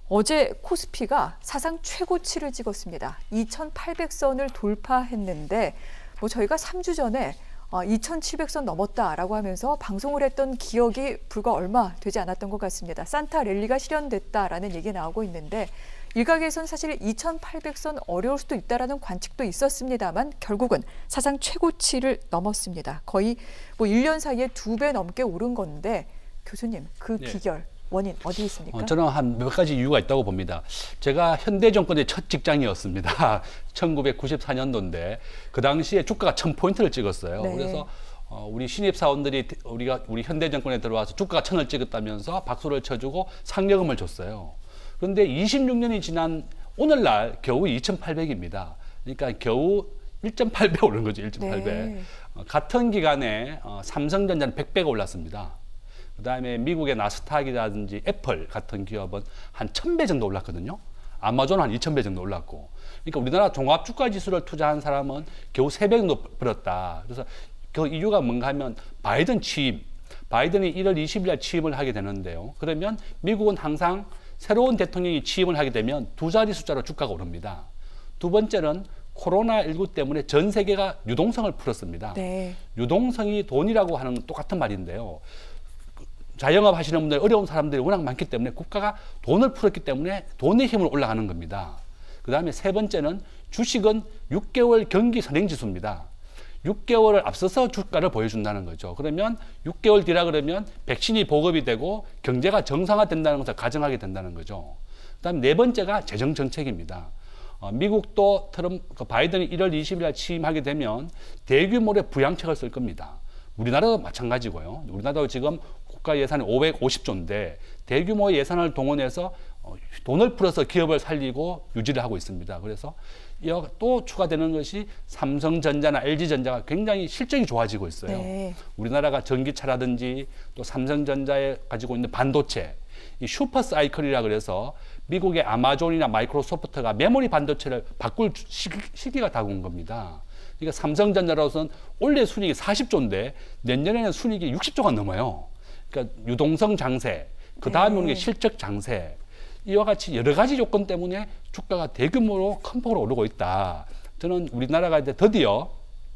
어제 코스피가 사상 최고치를 찍었습니다. 2,800선을 돌파했는데 저희가 3주 전에 2,700선 넘었다라고 하면서 방송을 했던 기억이 불과 얼마 되지 않았던 것 같습니다. 산타 랠리가 실현됐다라는 얘기 나오고 있는데 일각에서는 사실 2,800선 어려울 수도 있다라는 관측도 있었습니다만 결국은 사상 최고치를 넘었습니다. 거의 1년 사이에 2배 넘게 오른 건데 교수님, 그 비결, 원인 어디 있습니까? 저는 한 몇 가지 이유가 있다고 봅니다. 제가 현대 정권의 첫 직장이었습니다. 1994년도인데 그 당시에 주가가 1,000포인트를 찍었어요. 네. 그래서 우리 신입사원들이 우리 현대 정권에 들어와서 주가가 1,000을 찍었다면서 박수를 쳐주고 상여금을 줬어요. 그런데 26년이 지난 오늘날 겨우 2,800입니다. 그러니까 겨우 1.8배 오른 거죠. 1.8배. 네. 같은 기간에 삼성전자는 100배가 올랐습니다. 그다음에 미국의 나스닥이라든지 애플 같은 기업은 한 1,000배 정도 올랐거든요. 아마존은 한 2,000배 정도 올랐고. 그러니까 우리나라 종합주가지수를 투자한 사람은 겨우 3배 정도 벌었다. 그래서 그 이유가 뭔가 하면 바이든 취임. 바이든이 1월 20일 날 취임을 하게 되는데요. 그러면 미국은 항상 새로운 대통령이 취임을 하게 되면 두 자리 숫자로 주가가 오릅니다. 두 번째는 코로나19 때문에 전 세계가 유동성을 풀었습니다. 네. 유동성이 돈이라고 하는 똑같은 말인데요. 자영업 하시는 분들, 어려운 사람들이 워낙 많기 때문에 국가가 돈을 풀었기 때문에 돈의 힘으로 올라가는 겁니다. 그 다음에 세 번째는 주식은 6개월 경기 선행지수입니다. 6개월을 앞서서 주가를 보여준다는 거죠. 그러면 6개월 뒤라 그러면 백신이 보급이 되고 경제가 정상화된다는 것을 가정하게 된다는 거죠. 그 다음에 네 번째가 재정정책입니다. 미국도 바이든이 1월 20일 날 취임하게 되면 대규모의 부양책을 쓸 겁니다. 우리나라도 마찬가지고요. 우리나라도 지금 국가 예산이 550조인데 대규모 예산을 동원해서 돈을 풀어서 기업을 살리고 유지를 하고 있습니다. 그래서 또 추가되는 것이 삼성전자나 LG전자가 굉장히 실적이 좋아지고 있어요. 네. 우리나라가 전기차라든지 또 삼성전자에 가지고 있는 반도체, 이 슈퍼 사이클이라 그래서 미국의 아마존이나 마이크로소프트가 메모리 반도체를 바꿀 시기가 다가온 겁니다. 그러니까 삼성전자로서는 올해 순이익이 40조인데 내년에는 순이익이 60조가 넘어요. 그러니까 유동성 장세, 그 다음에 오는 게 실적 장세, 이와 같이 여러 가지 요건 때문에 주가가 대규모로 큰 폭으로 오르고 있다. 저는 우리나라가 이제 드디어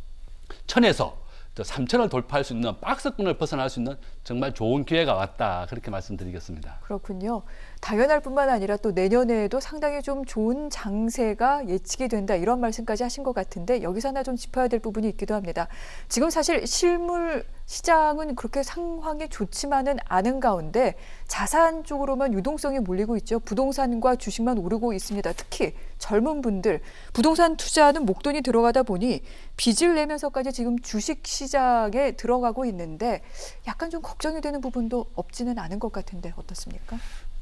1,000에서 3,000을 돌파할 수 있는 박스권을 벗어날 수 있는 정말 좋은 기회가 왔다. 그렇게 말씀드리겠습니다. 그렇군요. 당연할 뿐만 아니라 또 내년에도 상당히 좀 좋은 장세가 예측이 된다. 이런 말씀까지 하신 것 같은데 여기서 하나 좀 짚어야 될 부분이 있기도 합니다. 지금 사실 실물 시장은 그렇게 상황이 좋지만은 않은 가운데 자산 쪽으로만 유동성이 몰리고 있죠. 부동산과 주식만 오르고 있습니다. 특히 젊은 분들 부동산 투자하는 목돈이 들어가다 보니 빚을 내면서까지 지금 주식 시장에 들어가고 있는데 약간 좀 걱정이 되는 부분도 없지는 않은 것 같은데 어떻습니까?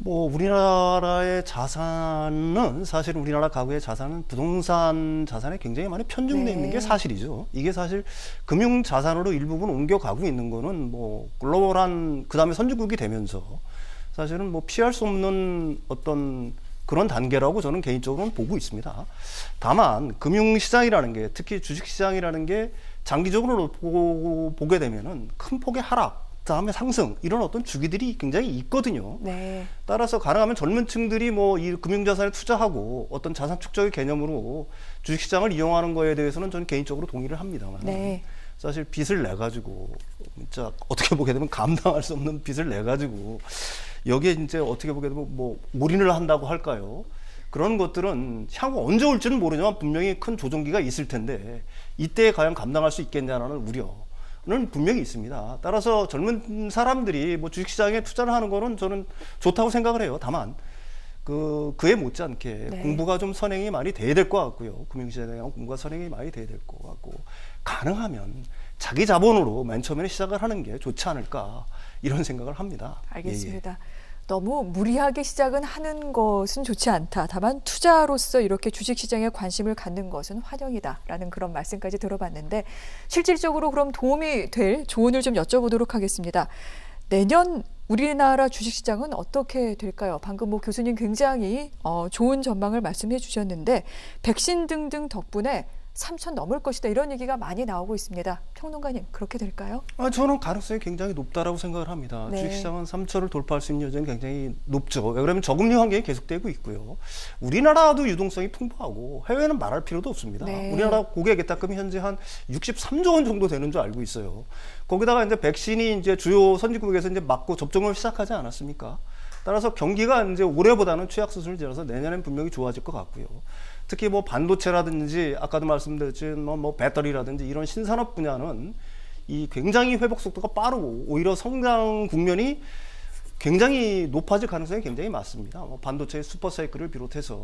우리나라의 자산은 사실 우리나라 가구의 자산은 부동산 자산에 굉장히 많이 편중되어 있는 게 사실이죠. 이게 사실 금융 자산으로 일부분 옮겨가고 있는 거는 글로벌한 그다음에 선진국이 되면서 사실은 피할 수 없는 어떤 그런 단계라고 저는 개인적으로는 보고 있습니다. 다만 금융시장이라는 게 특히 주식시장이라는 게 장기적으로 보게 되면은 큰 폭의 하락 다음에 상승 이런 어떤 주기들이 굉장히 있거든요. 네. 따라서 가능하면 젊은 층들이 이 금융자산에 투자하고 어떤 자산 축적의 개념으로 주식시장을 이용하는 거에 대해서는 저는 개인적으로 동의를 합니다만 네. 사실 빚을 내 가지고 진짜 어떻게 보게 되면 감당할 수 없는 빚을 내 가지고 여기에 진짜 어떻게 보게 되면 올인을 한다고 할까요? 그런 것들은 향후 언제 올지는 모르지만 분명히 큰 조정기가 있을 텐데 이때 과연 감당할 수 있겠냐는 우려는 분명히 있습니다. 따라서 젊은 사람들이 주식시장에 투자를 하는 거는 저는 좋다고 생각을 해요. 다만 그에 못지않게 공부가 좀 선행이 많이 돼야 될 것 같고요. 금융시장에 대한 공부가 선행이 많이 돼야 될 것 같고 가능하면 자기 자본으로 맨 처음에 시작을 하는 게 좋지 않을까 이런 생각을 합니다. 알겠습니다. 너무 무리하게 시작은 하는 것은 좋지 않다. 다만 투자로서 이렇게 주식시장에 관심을 갖는 것은 환영이다라는 그런 말씀까지 들어봤는데 실질적으로 그럼 도움이 될 조언을 좀 여쭤보도록 하겠습니다. 내년 우리나라 주식시장은 어떻게 될까요? 방금 교수님 굉장히 좋은 전망을 말씀해 주셨는데 백신 등등 덕분에 3천 넘을 것이다 이런 얘기가 많이 나오고 있습니다. 평론가님 그렇게 될까요? 저는 가능성이 굉장히 높다라고 생각을 합니다. 네. 주식시장은 3천을 돌파할 수 있는 여전히 굉장히 높죠. 왜 그러면 저금리 환경이 계속되고 있고요. 우리나라도 유동성이 풍부하고 해외는 말할 필요도 없습니다. 네. 우리나라 고객 예탁금이 현재 한 63조 원 정도 되는 줄 알고 있어요. 거기다가 이제 백신이 이제 주요 선진국에서 이제 맞고 접종을 시작하지 않았습니까? 따라서 경기가 이제 올해보다는 취약 수준을 지나서 내년엔 분명히 좋아질 것 같고요. 특히 뭐 반도체라든지 아까도 말씀드렸지만 뭐 배터리라든지 이런 신산업 분야는 이 굉장히 회복 속도가 빠르고 오히려 성장 국면이 굉장히 높아질 가능성이 굉장히 많습니다. 뭐 반도체의 슈퍼사이클을 비롯해서.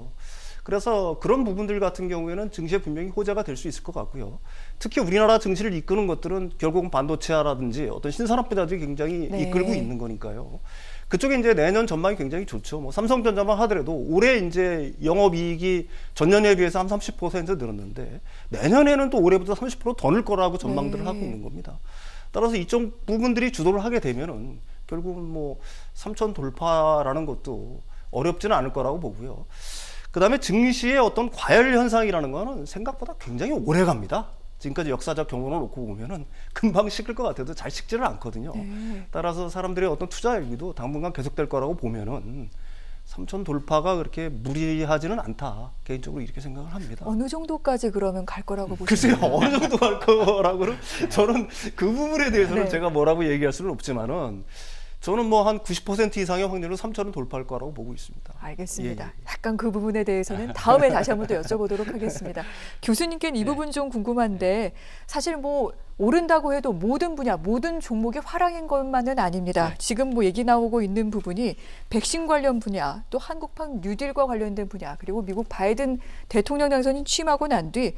그래서 그런 부분들 같은 경우에는 증시에 분명히 호재가 될 수 있을 것 같고요. 특히 우리나라 증시를 이끄는 것들은 결국은 반도체라든지 어떤 신산업 분야들이 굉장히 네. 이끌고 있는 거니까요. 그쪽에 이제 내년 전망이 굉장히 좋죠. 뭐 삼성전자만 하더라도 올해 이제 영업이익이 전년에 비해서 한 30% 늘었는데 내년에는 또 올해보다 30% 더 늘 거라고 전망들을 네. 하고 있는 겁니다. 따라서 이쪽 부분들이 주도를 하게 되면은 결국은 뭐 3천 돌파라는 것도 어렵지는 않을 거라고 보고요. 그다음에 증시의 어떤 과열 현상이라는 거는 생각보다 굉장히 오래 갑니다. 지금까지 역사적 경험을 놓고 보면은 금방 식을 것 같아도 잘 식지를 않거든요. 네. 따라서 사람들의 어떤 투자 열기도 당분간 계속될 거라고 보면은 3천 돌파가 그렇게 무리하지는 않다. 개인적으로 이렇게 생각을 합니다. 어느 정도까지 그러면 갈 거라고 글쎄요, 보시나요? 어느 정도 갈 거라고는 저는 그 부분에 대해서는 네. 제가 뭐라고 얘기할 수는 없지만은 저는 뭐 한 90% 이상의 확률로 3천은 돌파할 거라고 보고 있습니다. 알겠습니다. 예, 예. 약간 그 부분에 대해서는 다음에 다시 한번 또 여쭤보도록 하겠습니다. 교수님께는 이 부분 좀 궁금한데 사실 뭐 오른다고 해도 모든 분야, 모든 종목이 화랑인 것만은 아닙니다. 지금 뭐 얘기 나오고 있는 부분이 백신 관련 분야, 또 한국판 뉴딜과 관련된 분야, 그리고 미국 바이든 대통령 당선인 취임하고 난 뒤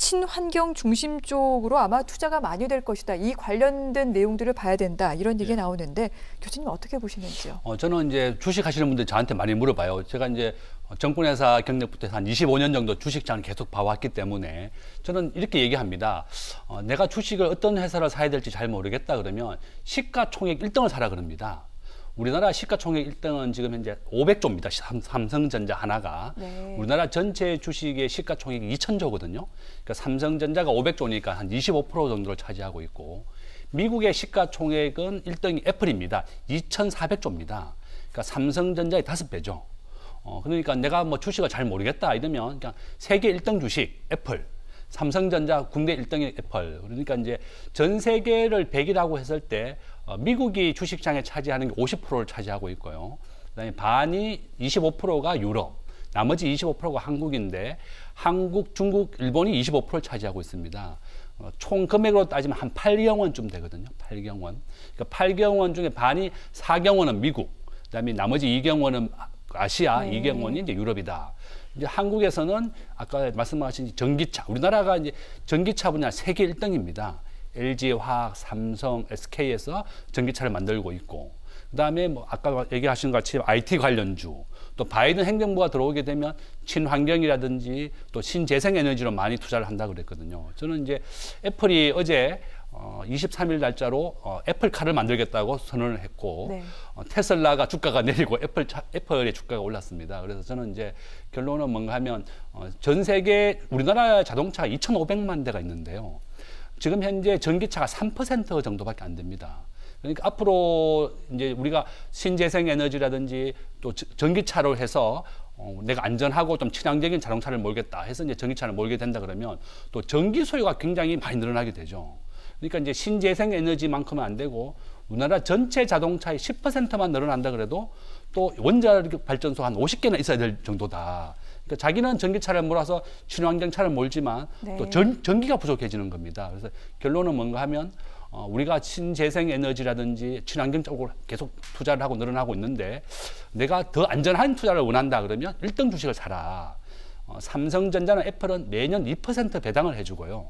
친환경 중심 쪽으로 아마 투자가 많이 될 것이다. 이 관련된 내용들을 봐야 된다. 이런 얘기가 나오는데 교수님 어떻게 보시는지요? 저는 이제 주식 하시는 분들 저한테 많이 물어봐요. 제가 이제 정권회사 경력부터 한 25년 정도 주식장을 계속 봐왔기 때문에 저는 이렇게 얘기합니다. 내가 주식을 어떤 회사를 사야 될지 잘 모르겠다 그러면 시가총액 1등을 사라 그럽니다. 우리나라 시가총액 1등은 지금 현재 500조입니다. 삼성전자 하나가. 네. 우리나라 전체 주식의 시가총액이 2,000조거든요. 그러니까 삼성전자가 500조니까 한 25% 정도를 차지하고 있고 미국의 시가총액은 1등이 애플입니다. 2,400조입니다. 그러니까 삼성전자의 5배죠. 그러니까 내가 뭐 주식을 잘 모르겠다 이러면 그냥 세계 1등 주식 애플, 삼성전자 국내 1등의 애플. 그러니까 이제 전 세계를 100이라고 했을 때 미국이 주식장에 차지하는 게 50%를 차지하고 있고요. 그다음에 반이 25%가 유럽, 나머지 25%가 한국인데 한국, 중국, 일본이 25%를 차지하고 있습니다. 총 금액으로 따지면 한 8경 원쯤 되거든요. 8경 원. 그러니까 8경 원 중에 반이 4경 원은 미국, 그다음에 나머지 2경 원은 아시아, 네. 2경 원이 이제 유럽이다. 이제 한국에서는 아까 말씀하신 전기차, 우리나라가 이제 전기차 분야 세계 1등입니다. LG화학, 삼성, SK에서 전기차를 만들고 있고, 그다음에 뭐 아까 얘기하신 것 같이 IT 관련주, 또 바이든 행정부가 들어오게 되면 친환경이라든지 또 신재생에너지로 많이 투자를 한다 그랬거든요. 저는 이제 애플이 어제 23일 날짜로 애플카를 만들겠다고 선언을 했고, 네. 테슬라가 주가가 내리고 애플의 주가가 올랐습니다. 그래서 저는 이제 결론은 뭔가 하면 전 세계 우리나라 자동차가 2,500만 대가 있는데요. 지금 현재 전기차가 3% 정도밖에 안 됩니다. 그러니까 앞으로 이제 우리가 신재생 에너지라든지 또 전기차로 해서 내가 안전하고 좀 친환경적인 자동차를 몰겠다 해서 이제 전기차를 몰게 된다 그러면 또 전기 소요가 굉장히 많이 늘어나게 되죠. 그러니까 이제 신재생 에너지만큼은 안 되고 우리나라 전체 자동차의 10%만 늘어난다 그래도 또 원자력 발전소 한 50개나 있어야 될 정도다. 그러니까 자기는 전기차를 몰아서 친환경차를 몰지만 네. 또 전기가 부족해지는 겁니다. 그래서 결론은 뭔가 하면 우리가 신재생 에너지라든지 친환경 쪽으로 계속 투자를 하고 늘어나고 있는데 내가 더 안전한 투자를 원한다 그러면 1등 주식을 사라. 삼성전자나 애플은 매년 2% 배당을 해주고요.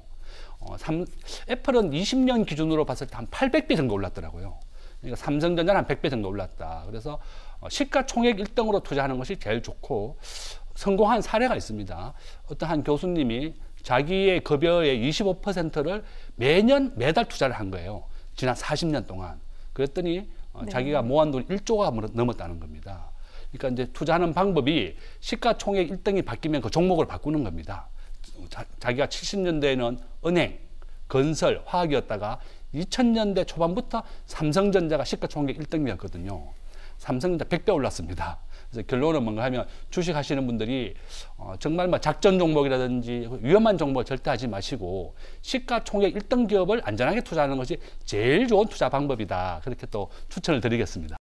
애플은 20년 기준으로 봤을 때 한 800배 정도 올랐더라고요. 그러니까 삼성전자는 한 100배 정도 올랐다. 그래서 시가총액 1등으로 투자하는 것이 제일 좋고 성공한 사례가 있습니다. 어떤 한 교수님이 자기의 급여의 25%를 매달 투자를 한 거예요. 지난 40년 동안. 그랬더니 네. 자기가 모은 돈이 1조가 넘었다는 겁니다. 그러니까 이제 투자하는 방법이 시가총액 1등이 바뀌면 그 종목을 바꾸는 겁니다. 자기가 70년대에는 은행, 건설, 화학이었다가 2000년대 초반부터 삼성전자가 시가총액 1등이었거든요. 삼성전자 100배 올랐습니다. 그래서 결론은 뭔가 하면 주식 하시는 분들이 정말 뭐 작전 종목이라든지 위험한 종목을 절대 하지 마시고 시가총액 1등 기업을 안전하게 투자하는 것이 제일 좋은 투자 방법이다. 그렇게 또 추천을 드리겠습니다.